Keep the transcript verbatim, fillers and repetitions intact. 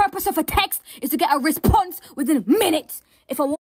purpose of a text is to get a response within minutes. If I want